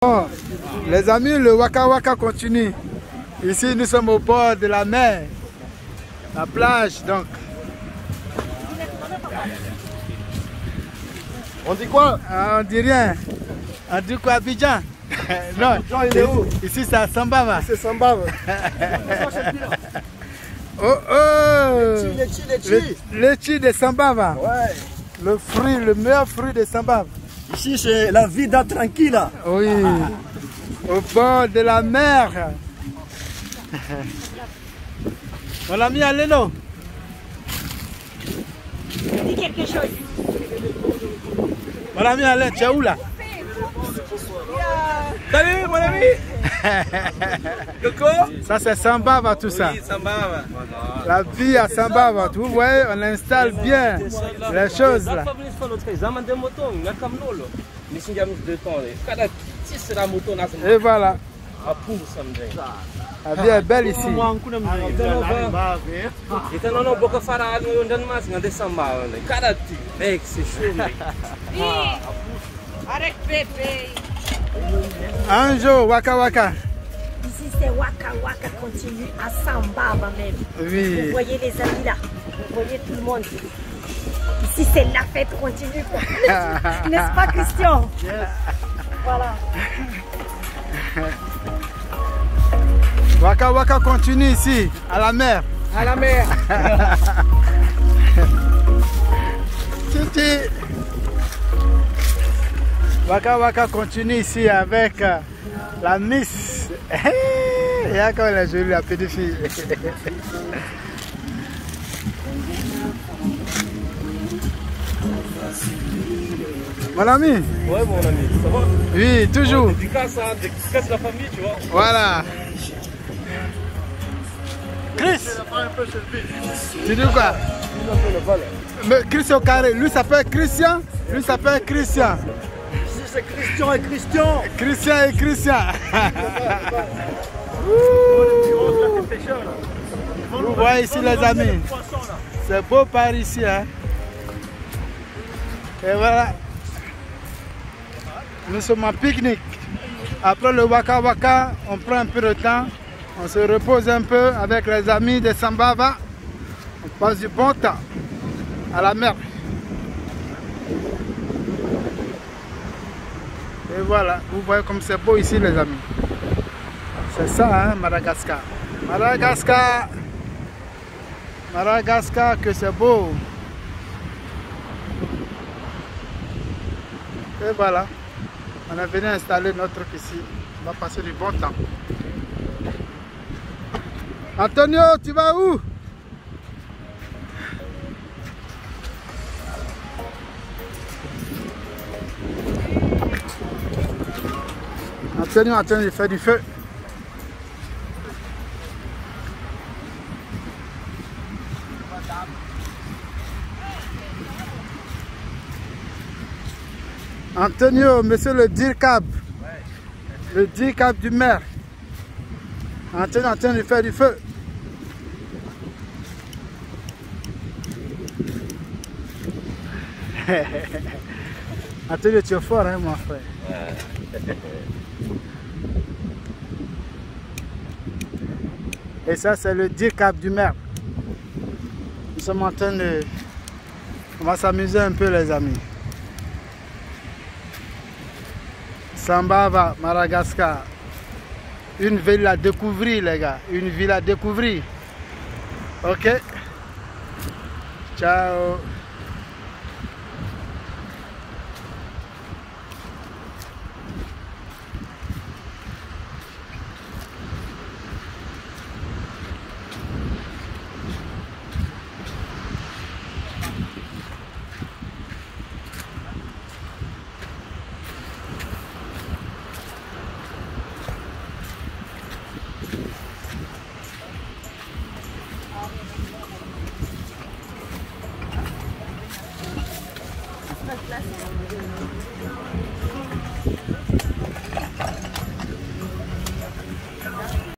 Bon, les amis, le Waka Waka continue. Ici, nous sommes au bord de la mer, la plage, donc. On dit quoi? On dit rien. On dit quoi, Abidjan? Non, Abidjan, il est où? Ici, c'est à Sambava. C'est Sambava. Oh oh! Le chi de Sambava. Ouais. Le fruit, le meilleur fruit de Sambava. Ici, c'est la vida tranquilla. Oui. Au bord de la mer. Mon ami Aléno. Dis quelque chose. Mon ami Alain, tu es où là? Salut mon ami. Coco. Ça c'est Sambava tout ça. Oui, Sambava. La vie à Sambava, vous voyez, on installe bien les choses là. Et voilà. La vie est belle ici. Arrête bébé. Un jour, Waka Waka. Ici c'est Waka Waka continue à Sambava même. Oui. Vous voyez les amis là. Vous voyez tout le monde. Ici c'est la fête continue. N'est-ce pas Christian? Yes. Voilà. Waka Waka continue ici, à la mer. À la mer. Titi. Waka Waka continue ici avec la Miss. Il y a quand elle est jolie, la petite fille. Mon ami? Ouais mon ami, ça va? Oui, toujours. Dédicace de la famille, tu vois. Voilà. Chris, tu dis quoi? Mais Chris au carré, lui s'appelle Christian, lui s'appelle Christian. Ici, c'est Christian et Christian. Christian et Christian. Vous voyez ici les amis, c'est beau par ici. Hein? Et voilà, nous sommes en pique-nique. Après le Waka Waka, on prend un peu de temps, on se repose un peu avec les amis de Sambava. On passe du bon temps à la mer. Et voilà, vous voyez comme c'est beau ici les amis. C'est ça, hein, Madagascar. Madagascar. Madagascar, que c'est beau. Et voilà, on est venu installer notre truc ici. On va passer du bon temps. Antonio, tu vas où? Antonio est en train de faire du feu. Antonio, monsieur le DIRCAB, le DIRCAB du maire, Antonio est en train de faire du feu. Antonio, tu es fort, hein, mon frère. Et ça, c'est le DIRCAB du maire. Nous sommes en train de... On va s'amuser un peu, les amis. Sambava, Madagascar. Une ville à découvrir, les gars. Une ville à découvrir. Ok? Ciao.